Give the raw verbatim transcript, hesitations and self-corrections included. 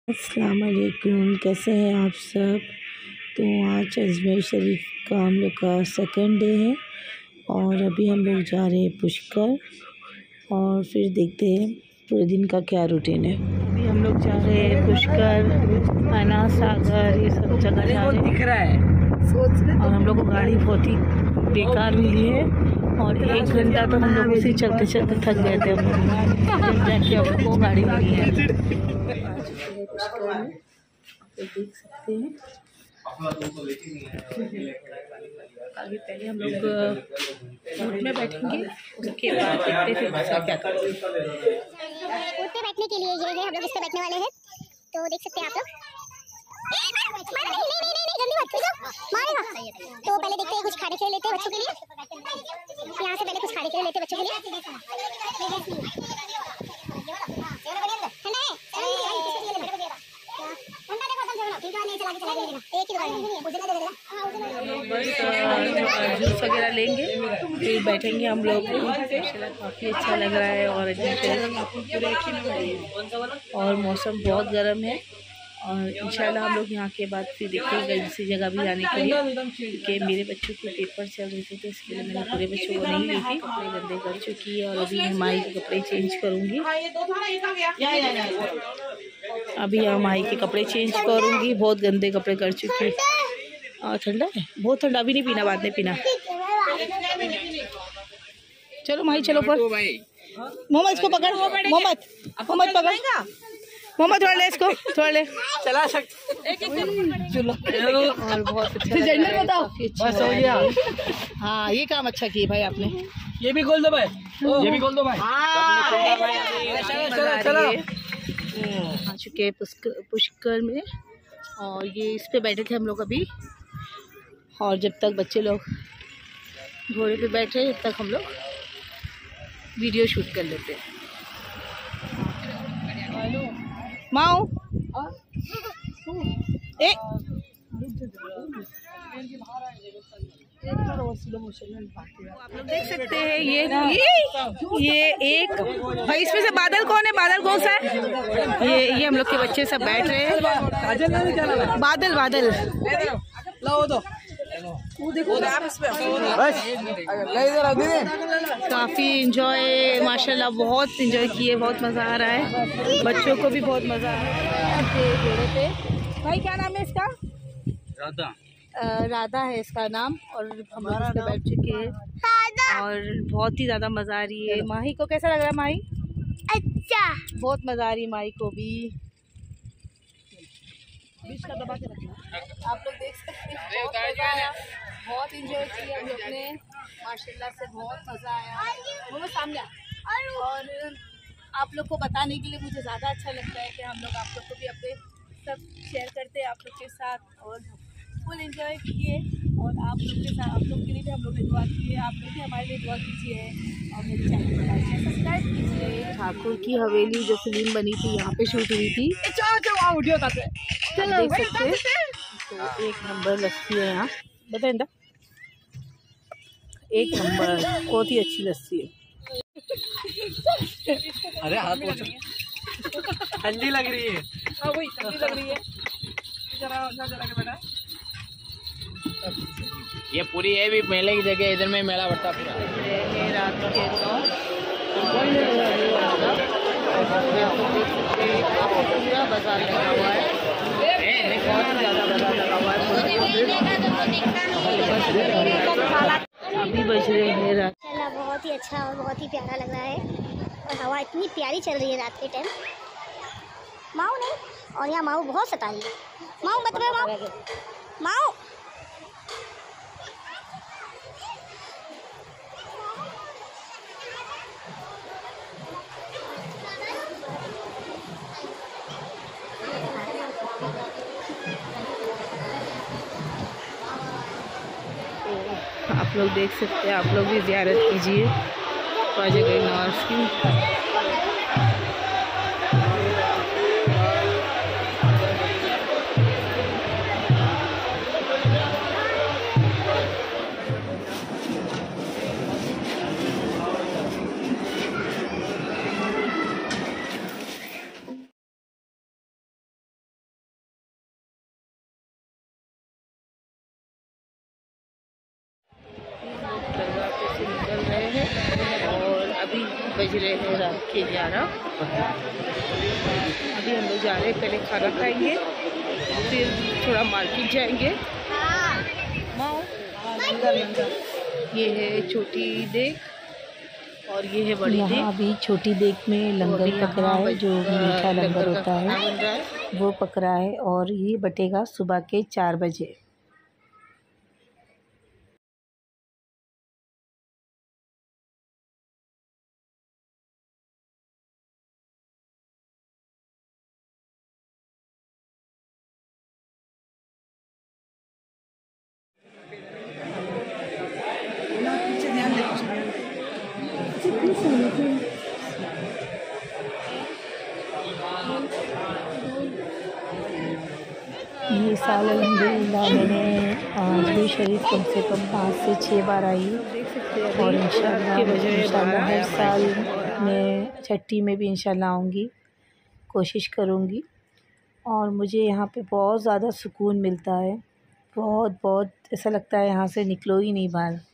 अस्सलाम वालेकुम, कैसे हैं आप सब। तो आज अजमेर शरीफ का हम लोग का सेकंड डे है और अभी हम लोग जा रहे हैं पुष्कर और फिर देखते हैं पूरे दिन का क्या रूटीन है। अभी हम लोग जा रहे हैं पुष्कर, अना सागर, ये सब जगह जा रहे हैं। दिख रहा है और हम लोग को गाड़ी बहुत ही बेकार मिली है और एक घंटा तो हम लोग उसी चलते चलते थक गए थे। हम लोग जाके हम लोग को गाड़ी मिली है। आप देख सकते हैं आगे पहले हम लोग बोट में बैठेंगे, उसके बाद देखते फिर दूसरा क्या करेंगे। बोट पे बैठने के लिए ये हम लोग इस पे बैठने वाले हैं, तो देख सकते हैं आप लोग। नहीं नहीं नहीं नहीं जल्दी मत मारेगा। तो पहले देखते हैं कुछ खाने के लिए लेते हैं बच्चों के लिए। यहाँ से पहले कुछ खाने के लिए लेते हैं बच्चों के लिए। जूस वगैरह लेंगे फिर बैठेंगे हम लोग। काफ़ी अच्छा लग रहा है और और मौसम बहुत गर्म है और इंशाल्लाह हम लोग यहाँ के बाद फिर देखेंगे दूसरी जगह भी जाने के लिए, कि मेरे बच्चों के पेपर चल रहे थे तो इसके लिए मैंने पूरे बच्चों को नहीं ली थी। कपड़े गंदे कर चुकी है और अभी माई के कपड़े चेंज करूँगी। अभी यहाँ माई के कपड़े चेंज करूँगी, बहुत गंदे कपड़े कर चुकी है। और ठंडा है, बहुत ठंडा, अभी नहीं पीना, बाद में पीना। चलो माई चलो पर मोहम्मद इसको पकड़, मोहम्मद मोहम्मद पकड़, मोहम्मद थोड़ा ले इसको, थोड़ा ले, चला सकते। चलो और बहुत अच्छा जेंडर बताओ, बस हो गया। हाँ ये काम अच्छा किया भाई आपने। ये भी खोल दो भाई, ये भी खोल दो भाई। आ चुके हैं पुष्कर पुष्कर में और ये इस पे बैठे थे हम लोग अभी। और जब तक बच्चे लोग घोड़े पे बैठे जब तक हम लोग वीडियो शूट कर लेते हैं। माओ ए आप लोग देख सकते हैं ये ये ये एक भाई, इसमें से बादल कौन है, बादल कौन सा है? ये ये हम लोग के बच्चे सब बैठ रहे हैं। बादल बादल काफ़ी इंजॉय, माशाल्लाह बहुत इंजॉय किए, बहुत मज़ा आ रहा है, बच्चों को भी बहुत मज़ा आ रहा है। भाई क्या नाम है इसका? राधा। राधा है इसका नाम और हम लोग इस पे बैठ चुके हैं और बहुत ही ज़्यादा मज़ा आ रही है। माही को कैसा लग रहा है? माही अच्छा, बहुत मज़ा आ रही है माही को भी। बीच का दबा के रखना। आप लोग देख सकते हैं बहुत मज़ा आया, बहुत इंजॉय किया हम लोग ने, माशाल्लाह से बहुत मज़ा आया। वो सामने और आप लोग को बताने के लिए मुझे ज़्यादा अच्छा लगता है कि हम लोग आप लोग को भी अपने सब शेयर करते हैं आप लोग के साथ और फुल एंजॉय किए। और आप लोग के साथ, आप लोग के लिए भी हम लोग ने दुआ की है, आप लोग भी हमारे लिए दुआ कीजिए और मेरे चैनल को लाइक शेयर सब्सक्राइब कीजिए। ठाकुर की हवेली जो फिल्म बनी थी यहाँ पे शूट हुई थी, देख सकते हैं। तो एक नंबर लस्सी है यहाँ, बताए ना, एक नंबर, बहुत ही अच्छी लस्सी है। अरे हाथ ठंडी लग रही है। हाँ वही ठंडी लग रही है। जरा जरा के बेटा, ये पूरी है भी मेले की जगह, इधर में मेला बढ़ता पूरा। रात के नौ पूरा बाजार लगा हुआ है, बहुत ज़्यादा बाजार लगा हुआ है। अभी बज रहे हैं रात। बहुत ही अच्छा और बहुत ही प्यारा लग रहा है और हवा इतनी प्यारी चल रही है रात के टाइम। माऊ नहीं, और यहाँ माऊ बहुत सता रही है। माऊ मत रहे, माऊ माऊ आप लोग देख सकते हैं, आप लोग भी ज़ियारत कीजिए ख्वाजा गरीब की। बज रहे हैं रात के ग्यारह। अभी हम लोग जा रहे हैं, पहले खाना खाएंगे फिर थोड़ा मार्केट जाएंगे। माओ ये है छोटी देग और ये है बड़ी देग। यहाँ अभी छोटी देग में लंगर पक रहा है, जो मीठा लंगर होता है वो पक रहा है, और ये बटेगा सुबह के चार बजे। ये साल अल्हम्दुलिल्लाह मैंने अजमेर शरीफ कम से कम पाँच से छः बार आई, और इंशाल्लाह इंशाल्लाह हर साल मैं छठी में भी इंशाल्लाह आऊँगी, कोशिश करूँगी। और मुझे यहाँ पे बहुत ज़्यादा सुकून मिलता है, बहुत बहुत ऐसा लगता है यहाँ से निकलो ही नहीं बाहर।